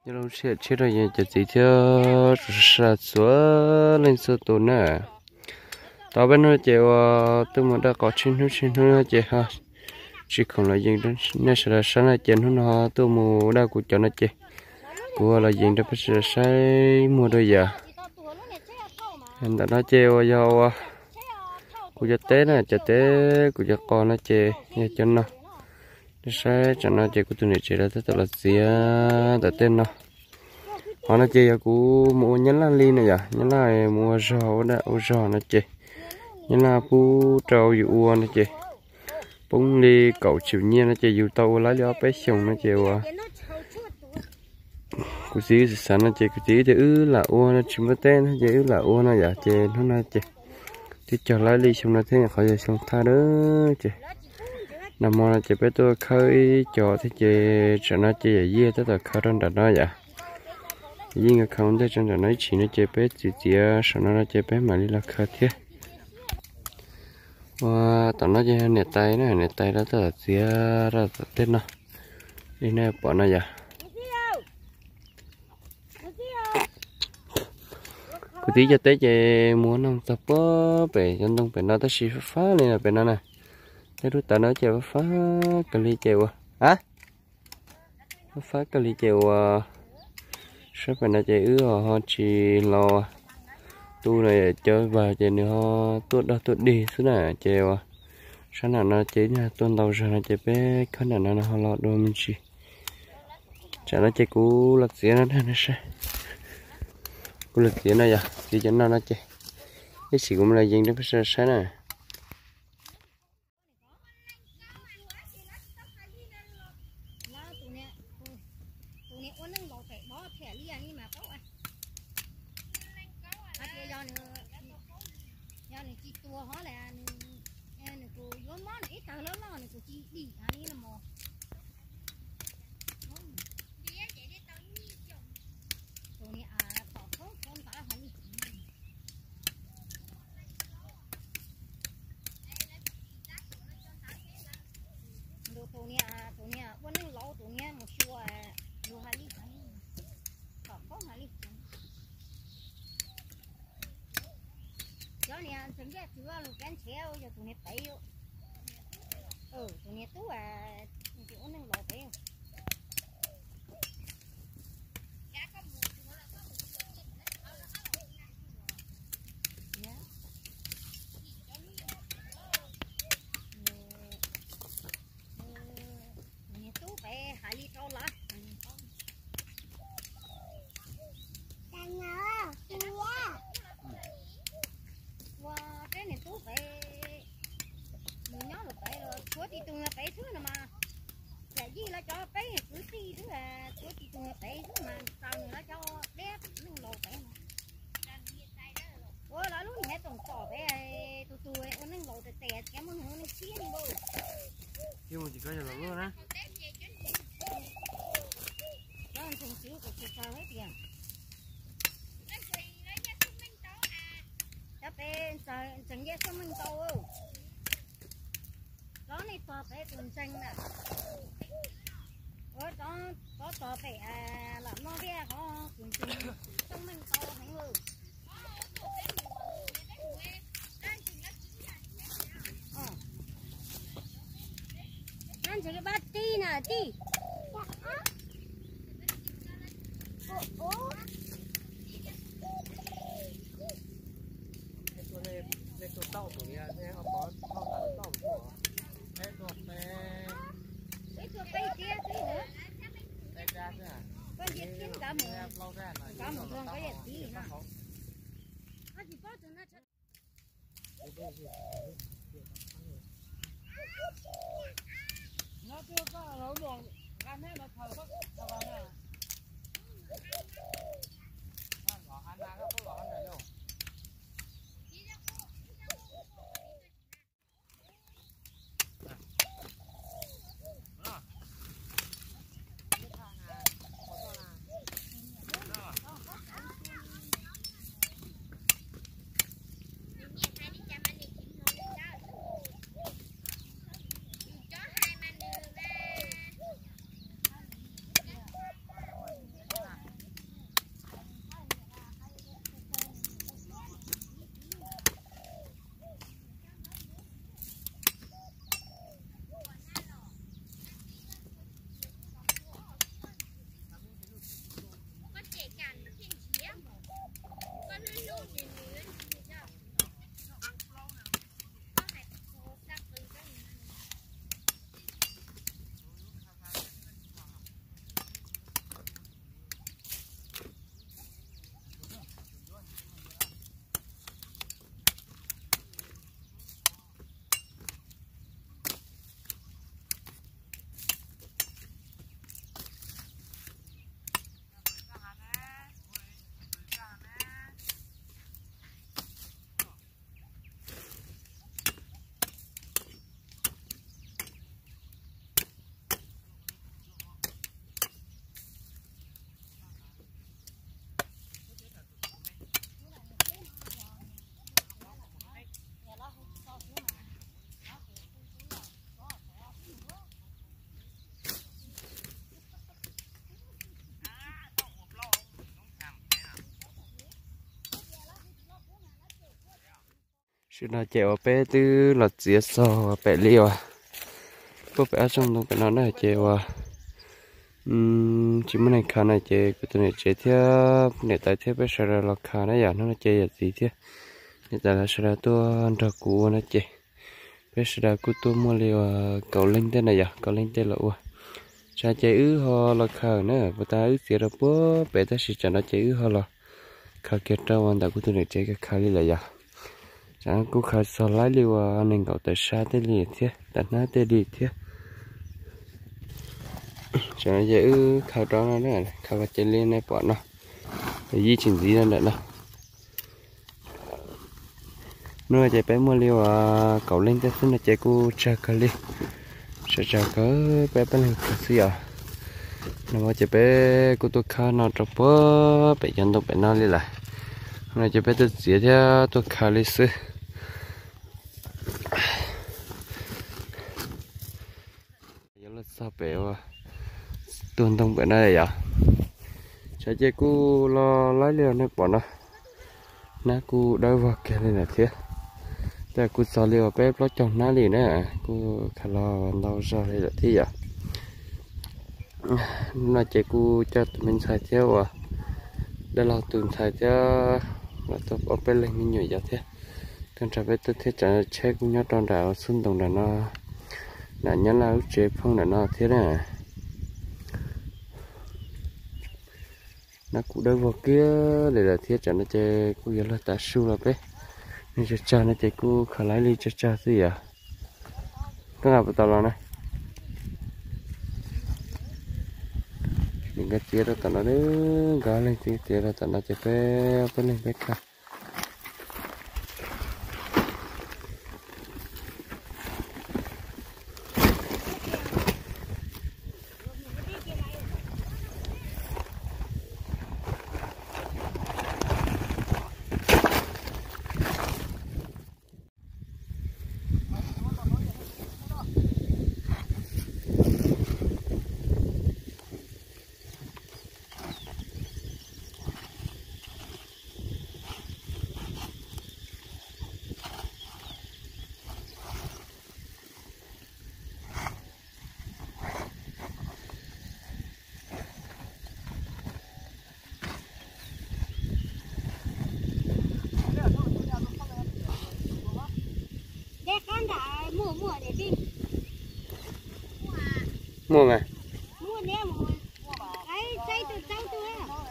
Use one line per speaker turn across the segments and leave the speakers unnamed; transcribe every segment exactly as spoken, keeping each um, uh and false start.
giờ lúc chết chết rồi giờ chỉ theo sát xuống lên số tổ nè tao bên nó chèo tôi muốn đã có chín nước chín nước chèo ha chỉ còn là gì đó nên sẽ là sáng là chèo nó tôi mua đã của cho nó chèo của là gì đó phải sẽ sai mua đôi giờ hiện tại nó chèo giờ của cho té nè cho té của cho con nó chèo nghe cho nó sai cho nó chèo của tôi này chèo là tất là gì á tại tên nó họ nó chơi cú mua nhánh lá ly này à nhánh lá mua rau đã mua rau nó chơi nhánh lá pu trâu dụ nó chơi bông ly cậu chịu nhiên nó chơi dụ tàu lá liao bé sông nó chơi à cú xí sản nó chơi cú xí thì ư là u nó chìm vào tên nó chơi ư là u nó giả chơi nó nó chơi thì cho lá ly sông nó thế là khỏi sông tha đó chơi nằm mò nó chơi bé tôi khơi cho thì chơi cho nó chơi ở dưới tới là khơi trong đặt nó vậy nhưng mà không thấy trong đó nói chỉ nó chơi bé chỉ chỉ sau nó chơi bé mà đi là khơi thế và tao nói chơi nẹt tay nó nẹt tay đó là chỉ ra tết nó đi nè bỏ nó vậy cứ tí cho tết chơi muốn nông tập bó về cho nông về nó tới xí phá này là về nó này thế lúc tao nói chơi phá cái ly chơi à phá cái ly chơi sắp phải là chạy ứ họ chỉ lo tu này chơi và chạy nữa họ tốt đó tốt đi xứ này chạy vào sáng nào nó chạy nha tuần đầu rồi nó chạy bé khán nào nó họ lo đôi mình chỉ chả nó chạy cú lật xía nó nó sai cú lật xía này à thì cho nó nó chạy cái gì cũng là gì đó phải sai này
tụi nè tụi nè vẫn đang lâu tụi nè một xíu à lu hai lít còn có hai lít cho nè chúng ta chưa lu cán xéo cho tụi nè tẩy ừ tụi nè tú à tụi vẫn đang lâu tẩy thì tụi nó bé thứ nào mà là gì là cho bé cứ đi thứ là cứ thì tụi nó bé thứ mà sau nữa nó cho bé nó lồ bé mà ôi là lúc này tổng cỏ bé tụi tụi nó lồ tè tè cái món nó nó xía đi thôi
nhưng mà chỉ có là luôn á
nó ăn thùng xíu của chị sao hết tiền cho bé sợ chẳng nghe sao mình tàu đó này to bé tuần xanh nè, có có có to bé à làm nó bé có tuần xanh, trong mình to hẳn luôn. Ờ, anh chỉ cái bát ti nè ti. Ồ ồ.
Để tôi tao tụi nha, thế họ có họ tao tao của cái cột bé
cái cột bé kia tí nữa
bé ra chứ à
con diệt chín cả một cả một con có diệt tí nữa nó chỉ có từ nó
nó chưa có nấu luồng ăn hết nó thở có thở vào nè ăn bỏ ăn ra nó có bỏ ăn này đâu chuyện là chèo bé từ là chia sò bé liều à bố bé trong đó bé nó này chèo à chỉ muốn này khá này chè cái tụi này chè theo này tại theo bé sợ là khá này à nó chè gì thế này tại là sợ tôi ăn trà cũ nó chè bé sợ cũ tôi mua liều cầu linh tên này à cầu linh tên là cha chè ứ ho là khá nữa bà ta ứ xịt ra bố bé ta chỉ cho nó chè ứ ho là khá kia trâu ăn tại của tụi này chè cái khá đi là à chẳng cũng khá sợ lái liều anh nên cậu tại sao thế liệt thế tại nó thế liệt thế cho nó dễ khao đó nó này khao cái chân lên này bọn nó để di chuyển gì lên đấy nó nuôi chạy bé mua liều cậu lên tới xin là chạy cô cha cả đi cha cha có bé bé lên cái gì à nó mà chạy bé cô tôi khao nó trong bó bé dân tôi bé nó đi lại nó chạy bé tôi dễ theo tôi khao đi xứ giờ là sao bé à tuần thông bữa nay à cha chơi cu lo lấy liều này bỏ nó nãy cu đôi vào kia này là thếแต่กูสอนเรียกว่าเป๊ะเพราะจงหน้าหลีเนี่ยกูขลอเราสอนเลยที่อ่ะน่าจะกูจะเป็นสายเที่ยวอ่ะได้เราตื่นสายเที่ยวเราต้องเอาไปเล่นมันอยู่อย่างเที่ยกันจะไปตื่นเที่ยจะเช็คกูยอดตอนดาวซุ่มตรงนั้นเนาะนั่นยันเราเจ็บพงนั่นเนาะเที่ยเนี่ยnó cũng đâu vào kia để là thiết cho nó chơi cô giờ là ta su là bé nên cho cha nó chơi cô khá lái đi cho cha gì à các ngài bắt đầu này mình cái chia ra tận nó đấy gà lên chia chia ra tận nó chơi bé bé lên bé cả mua mà
mua nè mua cái xây từ sau tôi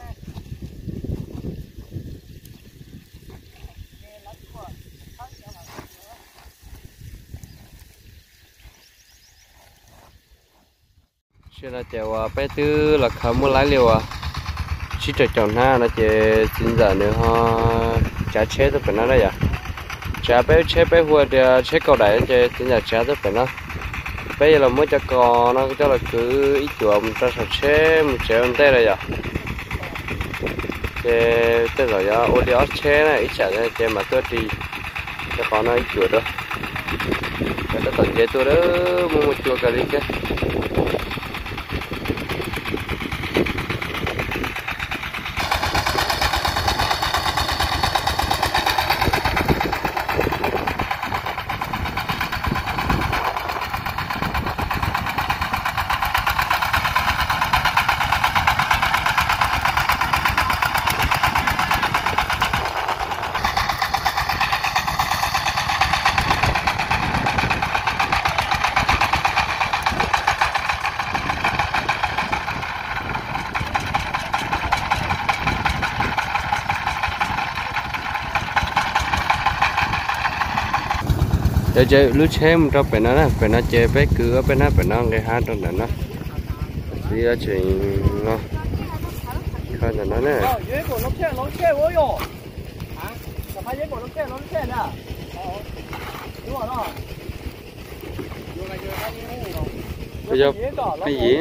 sẽ là chèo bé tư là khá mua lái liều à chỉ cho chồng ha nó chơi xin giờ nữa ho trả chế tôi phải nói đây à trả bé chế bé vừa thì chế cầu đại chơi xin giờ trả tôi phải nói bây giờ là mới cho con nó cho là cứ ít chuộng cho sạch chế một chế một tê đây à chế tê rồi á ô lió chế này ít chả này chế mà tôi đi cho con nó ít chuột đó cái đó tận chế tôi đó mua một chuột cả đi chứ để chơi lúa xem cho bên nó nè bên nó chơi bé cửa bên nó bên nó cái hát trong đó nó đi ra chuyện nó coi là nó nè bây giờ cái gì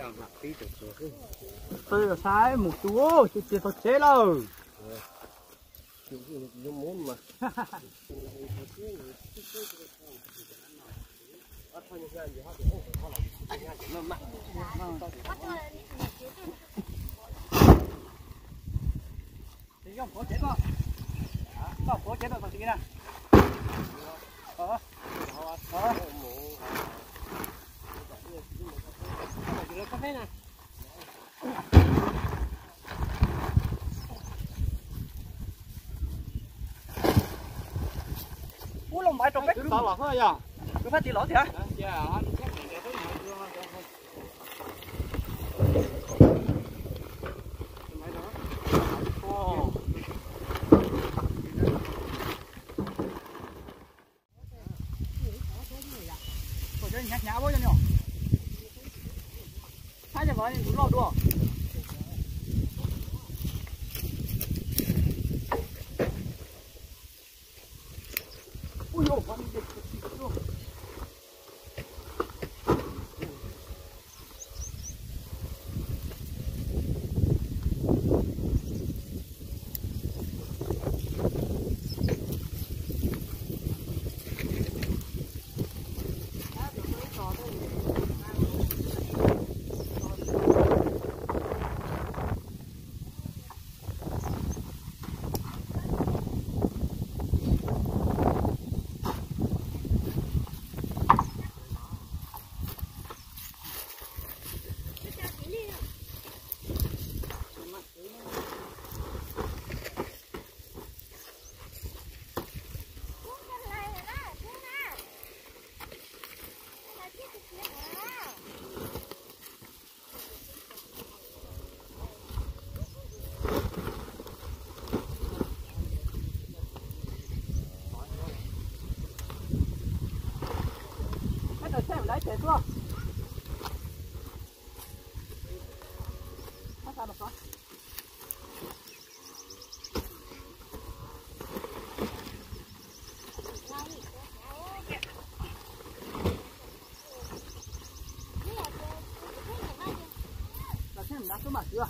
từ sai một chú chỉ chỉ thật chế đâu thì không có chế có có có chế đâu bằng gì nè ờ ờ cà phê nè ú lồng bãi trong bếp cứ bảo thôi à cứ phát tiền lỗ thì hả nhạc nhã bố cho nhau hai giờ gọi cũng lo đùa ui dồi con đi lấy chạy xuống sao sao được không là xem đã số mặt chưa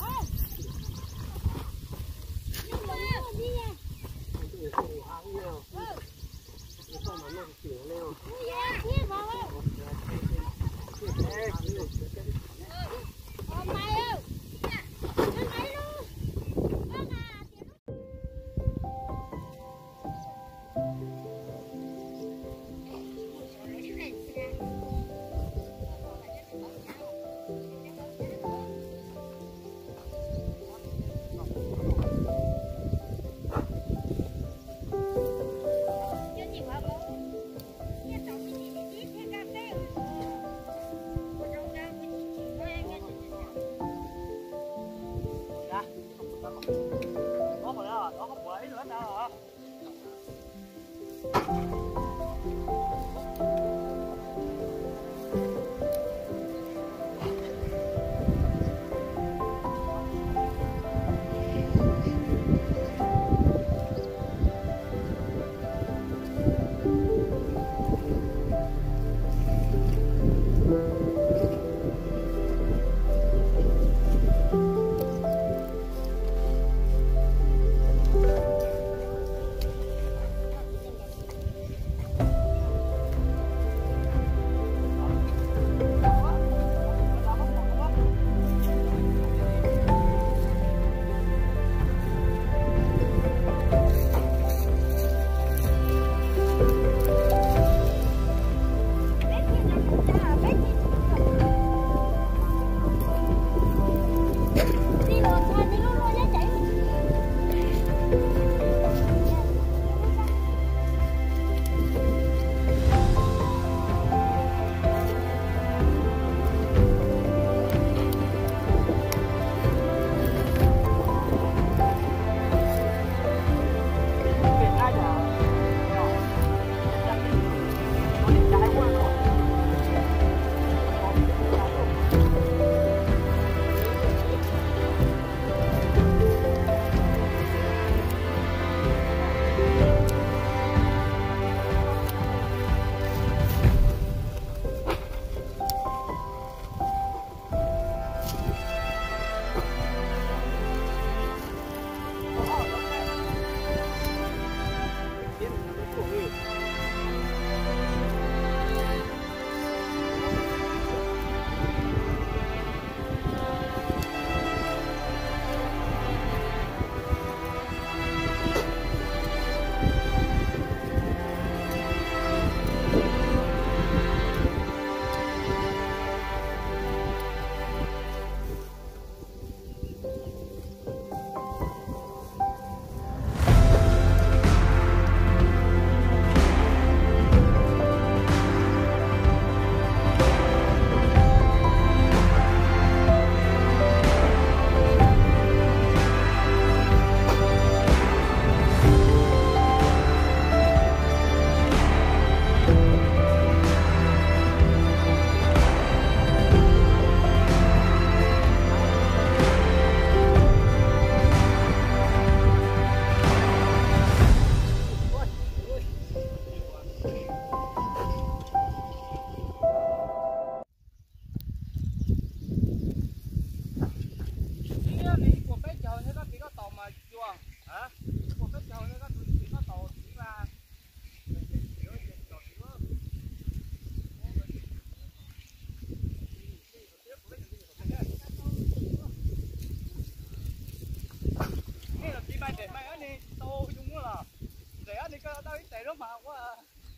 nó màu quá à.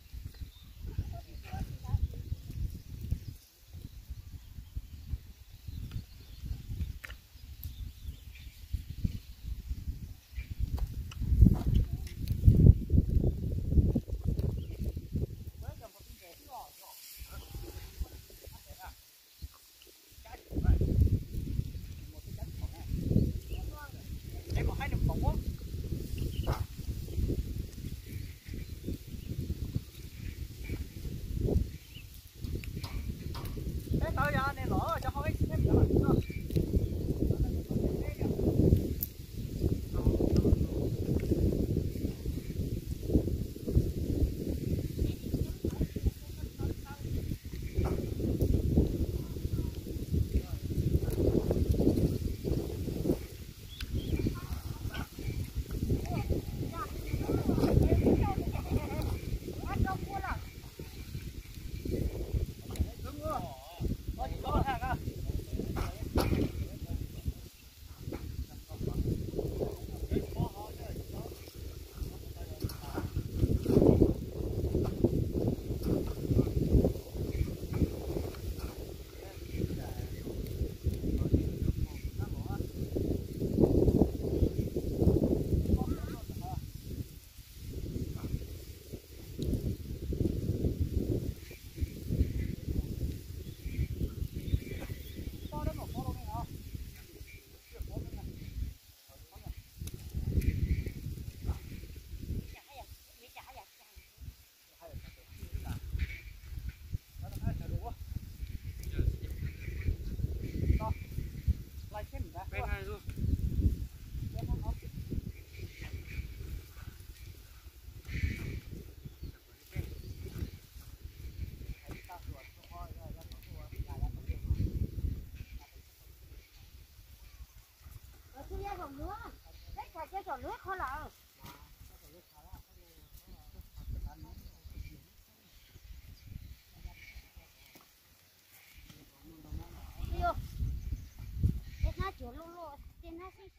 nước khó lỡ. Đi vô. Thế nó chỗ luôn luôn, thế nó xí